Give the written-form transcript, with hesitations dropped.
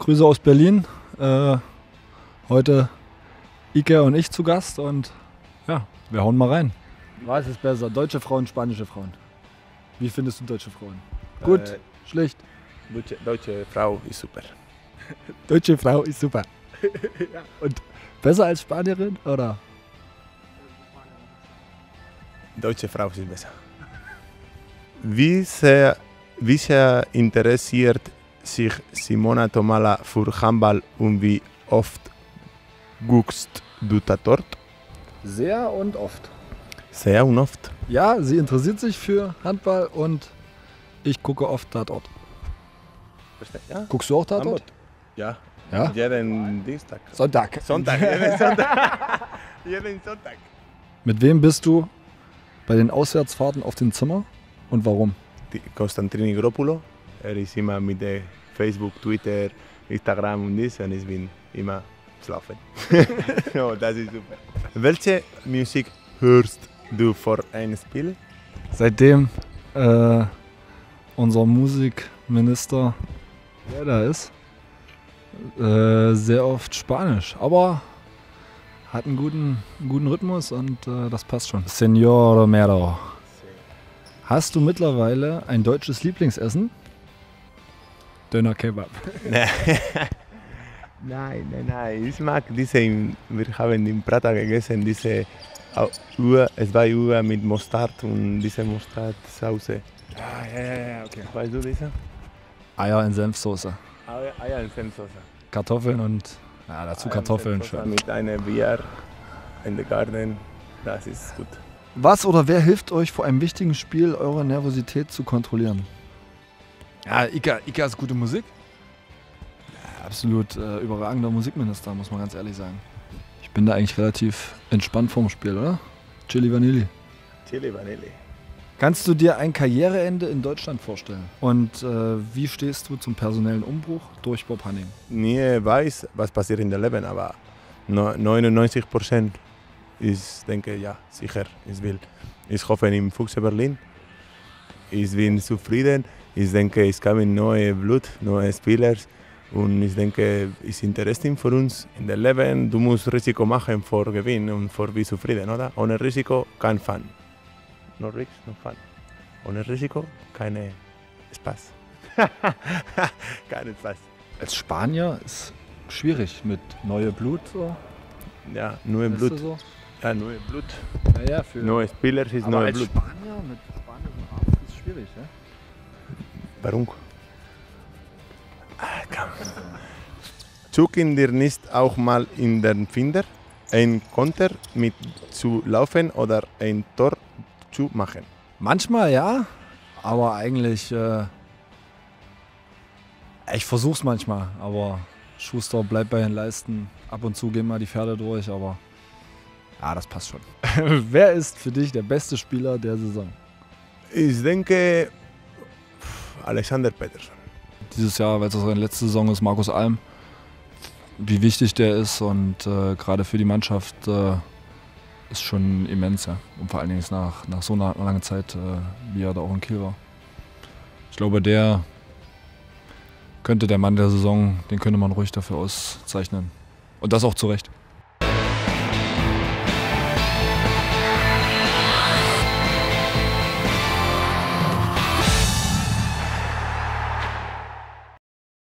Grüße aus Berlin. Heute Ike und ich zu Gast und ja, wir hauen mal rein. Was ist besser, deutsche Frauen, spanische Frauen? Wie findest du deutsche Frauen? Gut, schlecht? Deutsche Frau ist super. Deutsche Frau ist super. Ja. Und besser als Spanierin, oder? Deutsche Frau ist besser. Wie sehr interessiert sich Simona Tomala für Handball und wie oft guckst du Tatort? Sehr und oft. Sehr und oft. Ja, sie interessiert sich für Handball und ich gucke oft Tatort. Ja? Guckst du auch Tatort? Ja. Ja? Jeden Dienstag. Sonntag. Jeden Sonntag. Jeden Sonntag. Mit wem bist du bei den Auswärtsfahrten auf dem Zimmer und warum? Konstantin Igropoulos. Ist immer mit Facebook, Twitter, Instagram und ich bin immer schlafen. No, das ist super. Welche Musik hörst du vor einem Spiel? Seitdem unser Musikminister, wer da ist, sehr oft Spanisch, aber hat einen guten Rhythmus und das passt schon. Señor Romero, hast du mittlerweile ein deutsches Lieblingsessen? Döner Kebab. Nein. Ich mag diese, wir haben in Prater gegessen, diese es war Uhr mit Mustard und diese Mustardsauce. Ja, okay. Weißt du diese? Eier in Senfsoße. Eier in Senfsoße. Kartoffeln und dazu Kartoffeln schön. Mit einem Bier in den Garten, das ist gut. Was oder wer hilft euch vor einem wichtigen Spiel, eure Nervosität zu kontrollieren? Ja, Ika ist gute Musik. Ja, absolut überragender Musikminister, muss man ganz ehrlich sagen. Ich bin da eigentlich relativ entspannt vorm Spiel, oder? Chili Vanilli. Chili Vanilli. Kannst du dir ein Karriereende in Deutschland vorstellen? Und wie stehst du zum personellen Umbruch durch Bob Hanning? Nie weiß, was passiert in der Leben, aber 99% ich denke, ja, sicher, ich will. Ich hoffe im Füchse Berlin. Ich bin zufrieden. Ich denke, es kommen neue Blut, neue Spieler. Und ich denke, es ist interessant für uns in der Leben. Du musst Risiko machen vor Gewinn und vor wie zufrieden, oder? Ohne Risiko kein Fun. No Risk, no Fun. Ohne Risiko keine Spaß. Kein Spaß. Als Spanier ist schwierig mit neue Blut. So. Ja, neue Blut. So? Ja, neue Blut. Ja, für neue Spieler ist aber neue als Blut. Spanier mit spanischem Arzt ist schwierig, ja? Warum? Zucken dir nicht auch mal in den Finger, ein Konter mit zu laufen oder ein Tor zu machen? Manchmal ja, aber eigentlich, ich versuch's manchmal, aber Schuster bleibt bei den Leisten. Ab und zu gehen mal die Pferde durch, aber ja, das passt schon. Wer ist für dich der beste Spieler der Saison? Ich denke, Alexander Pettersson. Dieses Jahr, weil es seine letzte Saison ist, Markus Alm. Wie wichtig der ist und gerade für die Mannschaft ist schon immens. Ja. Und vor allen Dingen nach so einer langen Zeit, wie er da auch in Kiel war. Ich glaube, der könnte der Mann der Saison, den könnte man ruhig dafür auszeichnen. Und das auch zu Recht.